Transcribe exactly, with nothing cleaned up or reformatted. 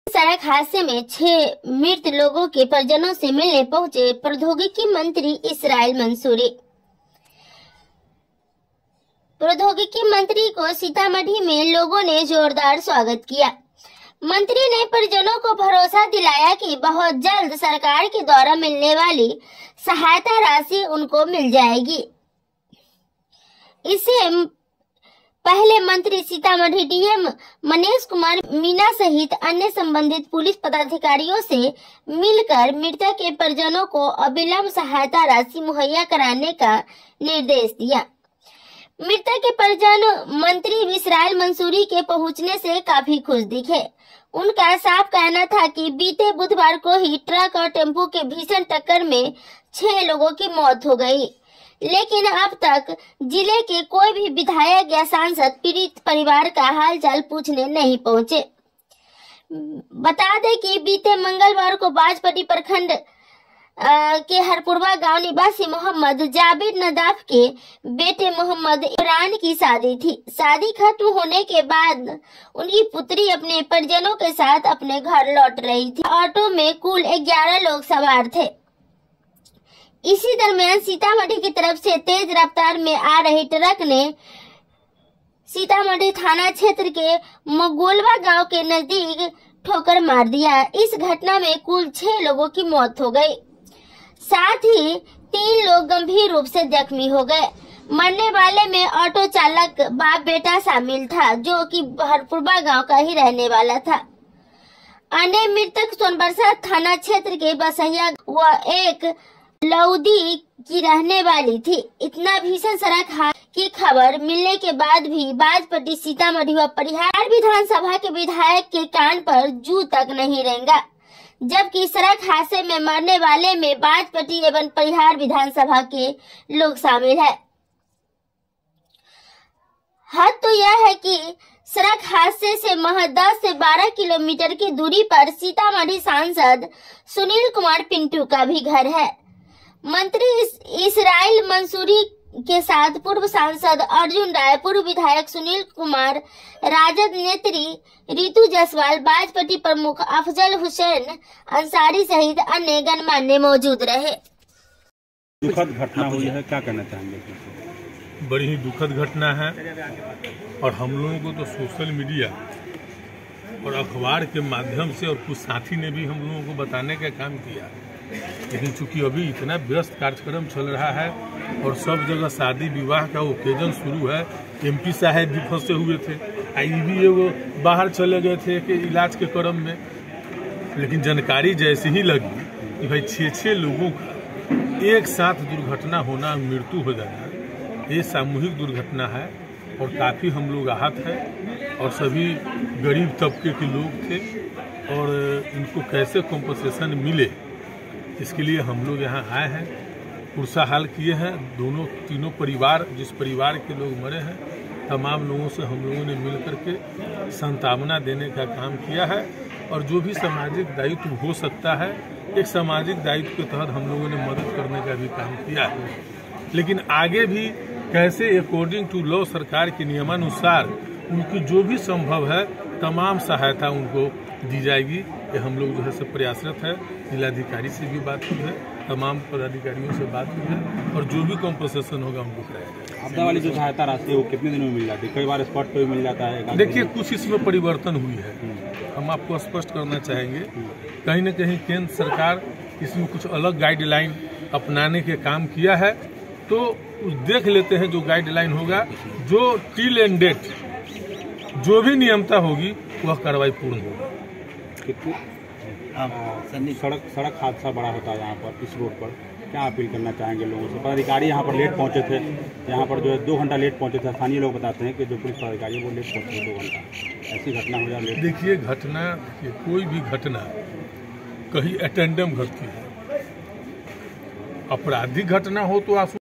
सड़क हादसे में छह मृत लोगों के परिजनों से मिलने पहुंचे प्रौद्योगिकी मंत्री इसराइल मंसूरी। प्रौद्योगिकी मंत्री को सीतामढ़ी में लोगों ने जोरदार स्वागत किया। मंत्री ने परिजनों को भरोसा दिलाया कि बहुत जल्द सरकार के द्वारा मिलने वाली सहायता राशि उनको मिल जाएगी। इससे पहले मंत्री सीतामढ़ी डीएम मनीष कुमार मीणा सहित अन्य संबंधित पुलिस पदाधिकारियों से मिलकर मृतक के परिजनों को अविलंब सहायता राशि मुहैया कराने का निर्देश दिया। मृतक के परिजन मंत्री इसराइल मंसूरी के पहुंचने से काफी खुश दिखे। उनका साफ कहना था कि बीते बुधवार को ही ट्रक और टेम्पो के भीषण टक्कर में छह लोगों की मौत हो गई, लेकिन अब तक जिले के कोई भी विधायक या सांसद पीड़ित परिवार का हालचाल पूछने नहीं पहुंचे। बता दें कि बीते मंगलवार को बाजपट्टी प्रखंड के हरपुरवा गांव निवासी मोहम्मद जाबिर नदाफ के बेटे मोहम्मद इमरान की शादी थी। शादी खत्म होने के बाद उनकी पुत्री अपने परिजनों के साथ अपने घर लौट रही थी। ऑटो में कुल ग्यारह लोग सवार थे। इसी दरमियान सीतामढ़ी की तरफ से तेज रफ्तार में आ रही ट्रक ने सीतामढ़ी थाना क्षेत्र के मगोलवा गांव के नजदीक ठोकर मार दिया। इस घटना में कुल छह लोगों की मौत हो गई, साथ ही तीन लोग गंभीर रूप से जख्मी हो गए। मरने वाले में ऑटो चालक बाप बेटा शामिल था, जो कि हरपुरवा गांव का ही रहने वाला था। अन्य मृतक सोनबरसा थाना क्षेत्र के बसैया व एक लौदी की रहने वाली थी। इतना भीषण सड़क हादसे की खबर मिलने के बाद भी बाजपट्टी, सीतामढ़ी व परिहार विधानसभा के विधायक के कान पर जू तक नहीं रेंगा, जबकि सड़क हादसे में मरने वाले में बाजपट्टी एवं परिहार विधानसभा के लोग शामिल है। हद तो यह है कि सड़क हादसे से महज दस से बारह किलोमीटर की दूरी पर सीतामढ़ी सांसद सुनील कुमार पिंटू का भी घर है। मंत्री इस, इसराइल मंसूरी के साथ पूर्व सांसद अर्जुन राय, पूर्व विधायक सुनील कुमार, राजद नेत्री रितु जायसवाल, बाजपट्टी प्रमुख अफजल हुसैन अंसारी सहित अन्य गणमान्य मौजूद रहे। दुखद घटना हुई है, क्या कहना चाहेंगे? बड़ी ही दुखद घटना है और हम लोगों को तो सोशल मीडिया और अखबार के माध्यम से और कुछ साथी ने भी हम लोगों को बताने का काम किया, लेकिन चूंकि अभी इतना व्यस्त कार्यक्रम चल रहा है और सब जगह शादी विवाह का ओकेजन शुरू है। एमपी साहब भी फंसे हुए थे, आई भी वो बाहर चले गए थे कि इलाज के क्रम में, लेकिन जानकारी जैसे ही लगी कि भाई छः छः लोगों का एक साथ दुर्घटना होना, मृत्यु हो जाना, ये सामूहिक दुर्घटना है और काफ़ी हम लोग आहत हैं और सभी गरीब तबके के लोग थे और इनको कैसे कॉम्पनसेशन मिले, इसके लिए हम लोग यहाँ आए हैं, पुरसा हाल किए हैं। दोनों तीनों परिवार, जिस परिवार के लोग मरे हैं, तमाम लोगों से हम लोगों ने मिल करके सांत्वना देने का काम किया है और जो भी सामाजिक दायित्व हो सकता है, एक सामाजिक दायित्व के तहत हम लोगों ने मदद करने का भी काम किया है। लेकिन आगे भी कैसे अकॉर्डिंग टू लॉ सरकार के नियमानुसार उनकी जो भी संभव है तमाम सहायता उनको दी जाएगी, ये हम लोग जो है सब प्रयासरत है। जिलाधिकारी से भी बात हुई है, तमाम पदाधिकारियों से बात हुई है और जो भी कॉम्पनसेशन होगा उनको कराया जाएगा। आपदा वाली जो सहायता राशि है वो कितने दिनों में मिल जाती है? कई बार स्पॉट पे मिल जाता है। देखिए, कुछ इसमें परिवर्तन हुई है, हम आपको स्पष्ट करना चाहेंगे। कहीं न कहीं केंद्र सरकार इसमें कुछ अलग गाइडलाइन अपनाने के काम किया है, तो देख लेते हैं जो गाइडलाइन होगा, जो टिल एंड डेट जो भी नियमता होगी वह कार्रवाई पूर्ण होगी। कितनी सड़क सड़क हादसा बड़ा होता है यहाँ पर, इस रोड पर क्या अपील करना चाहेंगे लोगों से? पदाधिकारी यहाँ पर लेट पहुँचे थे, यहाँ पर जो है दो घंटा लेट पहुँचे थे। स्थानीय लोग बताते हैं कि जो पुलिस पदाधिकारी है वो लेट पहुँचे थे दो घंटा। ऐसी घटना हो जाए? देखिए, घटना कोई भी घटना कहीं अटेंडम घटती है, आपराधिक घटना हो तो आंसू